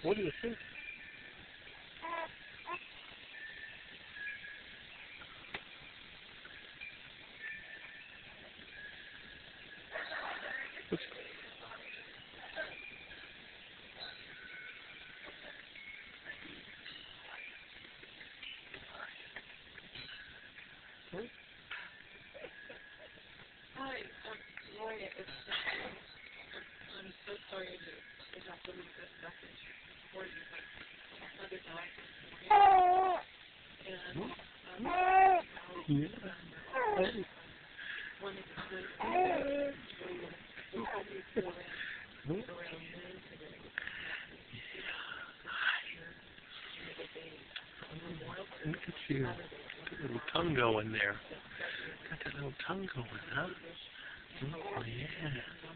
What do you think? What's... Huh? Hi, Roy, I'm so sorry to have to leave this message for you, but my mother died this morning, and wanted to know how you feel around noon today. Look at you. Got a little tongue going there. Got that little tongue going, huh? Oh, yeah.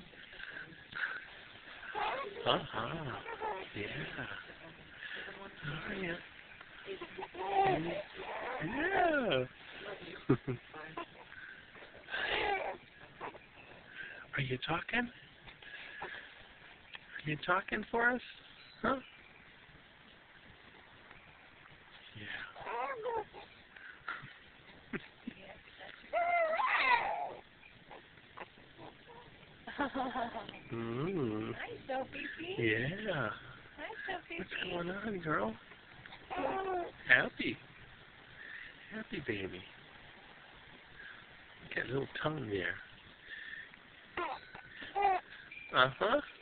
Uh-huh. Yeah. Oh, yeah. Yeah. Are you talking? Are you talking for us? Huh? Yeah. Hi, Sophie. Yeah. Hi, Sophie. What's going on, girl? Happy. Happy baby. Got a little tongue there. Uh-huh.